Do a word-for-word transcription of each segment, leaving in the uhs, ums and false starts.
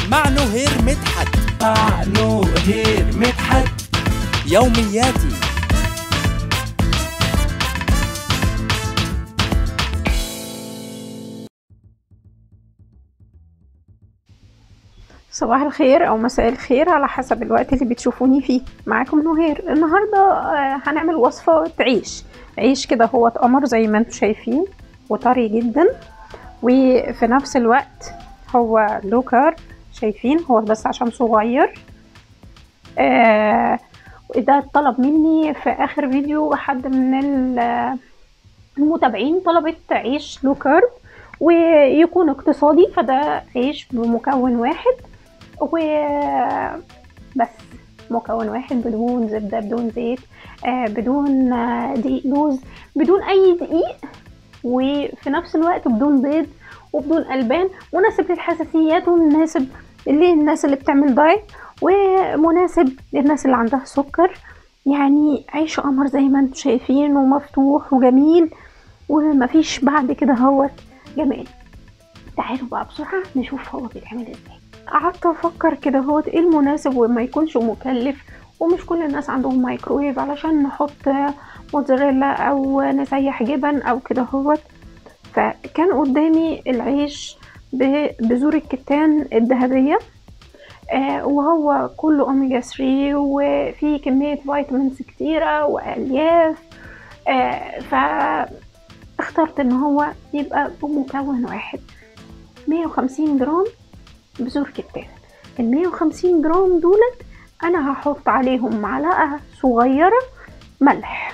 مع نهير مدحت. مع نهير مدحت يومياتي. صباح الخير او مساء الخير على حسب الوقت اللي بتشوفوني فيه. معاكم نهير. النهارده هنعمل وصفه عيش عيش كده. هو قمر زي ما انتم شايفين وطري جدا، وفي نفس الوقت هو لو كارب. شايفين هو بس عشان صغير. آه وده طلب مني في اخر فيديو حد من المتابعين، طلبت عيش لو كارب ويكون اقتصادي، فده عيش بمكون واحد وبس، مكون واحد بدون زبدة بدون زيت آه بدون آه دقيق لوز، بدون اي دقيق، وفي نفس الوقت بدون بيض وبدون البان، مناسب للحساسيات ومناسب للناس اللي بتعمل دايت ومناسب للناس اللي عندها سكر. يعني عيش قمر زي ما انتم شايفين ومفتوح وجميل ومفيش بعد كده هو جمال. تعالوا بقى بسرعة نشوف هو بيتعمل ازاي. قعدت افكر كده هو ايه المناسب وما يكونش مكلف، ومش كل الناس عندهم مايكرويف علشان نحط موتزاريلا او نسيح جبن او كده هو. فكان قدامي العيش ببذور الكتان الذهبية، آه وهو كله اوميجا ثلاثة وفيه كمية فيتامينز كتيرة والياف. آه فاخترت ان هو يبقى بمكون واحد. مية وخمسين جرام بذور كتان. ال مية وخمسين جرام دولت انا هحط عليهم معلقة صغيرة ملح.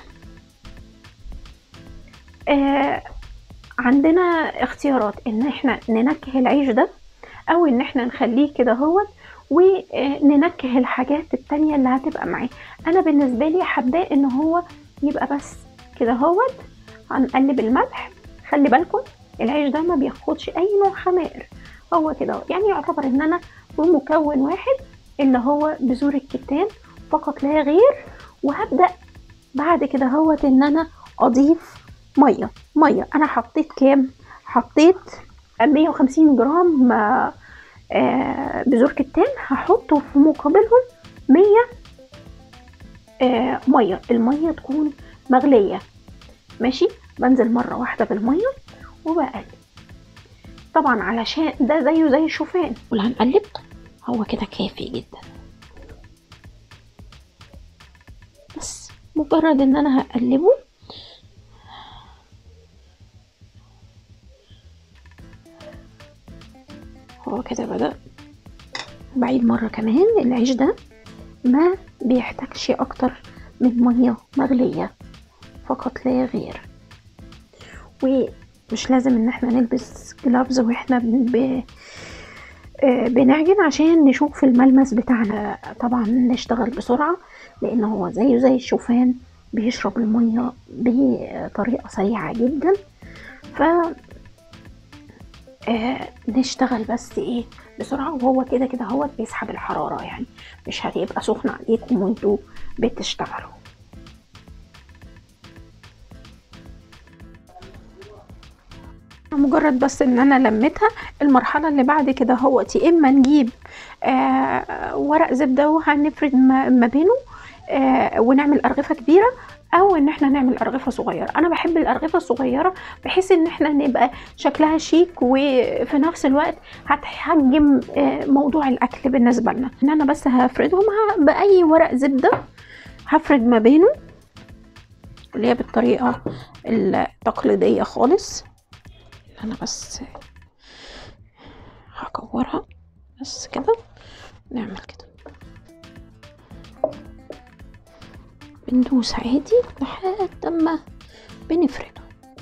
آه عندنا اختيارات ان احنا ننكه العيش ده او ان احنا نخليه كده هوت وننكه الحاجات التانية اللي هتبقى معاه. انا بالنسبة لي حباه ان هو يبقى بس كده هوت. هنقلب الملح. خلي بالكم العيش ده ما بياخدش اي نوع خمائر، هو كده يعني يعتبر ان انا بمكون واحد اللي هو بذور الكتان فقط لا غير. وهبدأ بعد كده هوت ان انا اضيف مية مية انا حطيت كام؟ حطيت مية وخمسين جرام آه بذور كتان، هحطه في مقابلهم مية آه مية. المية تكون مغلية ماشي. بنزل مرة واحدة بالمية وبقلب طبعا علشان ده زيه زي الشوفان. ولا هنقلب هو كده كافي جدا. بس مجرد ان انا هقلبه هو كده بدأ. بعيد مرة كمان العيش ده ما بيحتاجش اكتر من مية مغلية فقط لا غير. ومش لازم ان احنا نلبس جلافز واحنا ب... بنعجن عشان نشوف الملمس بتاعنا. طبعا نشتغل بسرعة لان هو زيه زي الشوفان بيشرب المية بطريقة سريعة جدا. ف آه نشتغل بس ايه بسرعة. وهو كده كده هو بيسحب الحرارة، يعني مش هتبقى سخنة عليكم وانتوا بتشتغلوا. مجرد بس ان انا لميتها. المرحله اللي بعد كده هو يا اما نجيب آه ورق زبده وهنفرد ما بينه آه ونعمل ارغفه كبيره، او ان احنا نعمل ارغفه صغيره. انا بحب الارغفه الصغيره بحيث ان احنا نبقى شكلها شيك وفي نفس الوقت هتحجم آه موضوع الاكل بالنسبه لنا. ان انا بس هفردهم باي ورق زبده، هفرد ما بينه اللي هي بالطريقه التقليديه خالص. انا بس هكورها بس كده. نعمل كده بندوس عادي لحد ما بنفردها.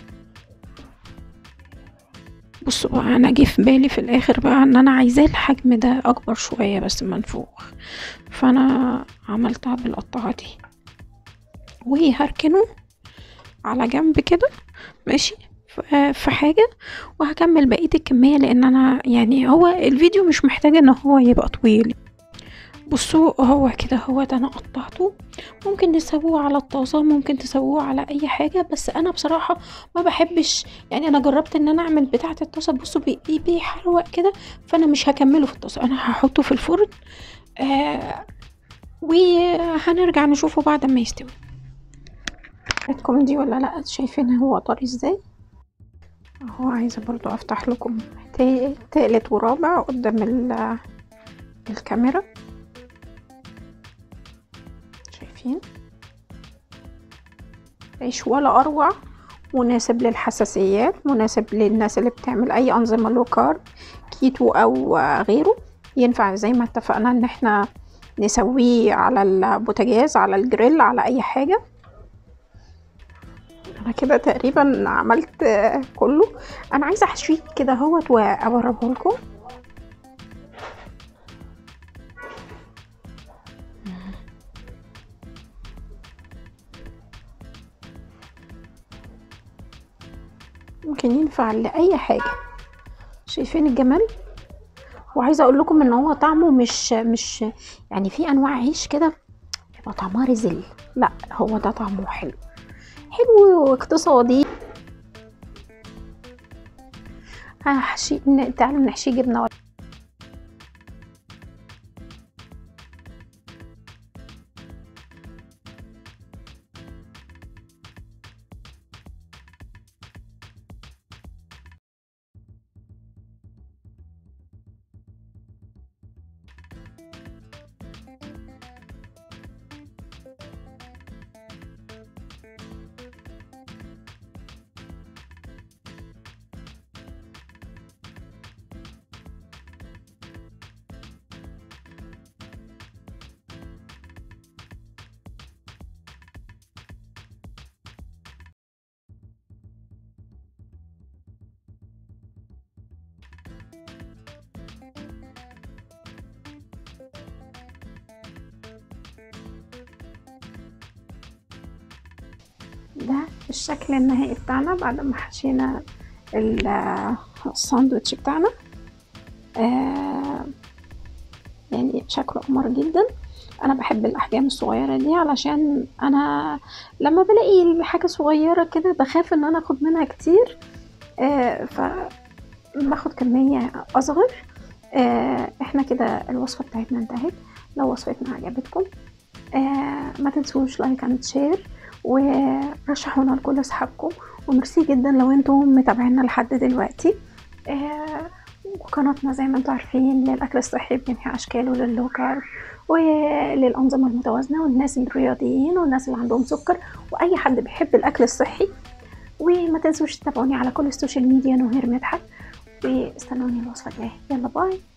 بصوا بقى انا جه في بالي في الاخر بقى ان انا عايزاه الحجم ده اكبر شويه بس منفوخ، فانا عملتها بالقطعه دي وهركنه على جنب كده ماشي في حاجة. وهكمل بقية الكمية لان انا يعني هو الفيديو مش محتاج ان هو يبقى طويل. بصوا هو كده هو انا قطعته. ممكن تسووه على الطاسه، ممكن تسووه على اي حاجه، بس انا بصراحه ما بحبش. يعني انا جربت ان انا اعمل بتاعه الطاسه، بصوا بي- بيحروق كده، فانا مش هكمله في الطاسه، انا هحطه في الفرن. آه وهنرجع نشوفه بعد ما يستوي. عجبتكم دي ولا لا؟ شايفين هو طري ازاي؟ اهو عايزه برضو افتح لكم تا- تالت ورابع قدام ال- الكاميرا. شايفين عيش ولا اروع، مناسب للحساسيات، مناسب للناس اللي بتعمل اي انظمه لو كارب، كيتو او غيره. ينفع زي ما اتفقنا ان احنا نسويه على البوتاجاز، على الجريل، على اي حاجه. انا كده تقريبا عملت كله. انا عايزه احشيه كده اهوت واوريه لكم. ممكن ينفع لاي حاجه. شايفين الجمال؟ وعايزه اقول لكم ان هو طعمه مش مش يعني في انواع عيش كده يبقى طعمها رزل، لا هو ده طعمه حلو، حلو واقتصادي. هحشي، تعالوا نحشي جبنه. ده الشكل النهائي بتاعنا بعد ما حشينا الساندوتش بتاعنا. آه يعني شكله قمر جدا. انا بحب الاحجام الصغيره دي علشان انا لما بلاقي الحاجه صغيره كده بخاف ان انا اخد منها كتير، آه فباخد كميه اصغر. آه احنا كده الوصفه بتاعتنا انتهت. لو وصفتنا عجبتكم آه ما تنسوش لايك اند شير، ورشحونا لكل اصحابكم. وميرسي جدا لو انتم متابعينا لحد دلوقتي. آه وقناتنا زي ما انتم عارفين للاكل الصحي بجميع اشكاله، لللو كارب وللانظمه المتوازنه، والناس الرياضيين والناس اللي عندهم سكر، واي حد بيحب الاكل الصحي. وما تنسوش تتابعوني على كل السوشيال ميديا نهير مدحت، واستنوني الوصفه الجايه. يلا باي.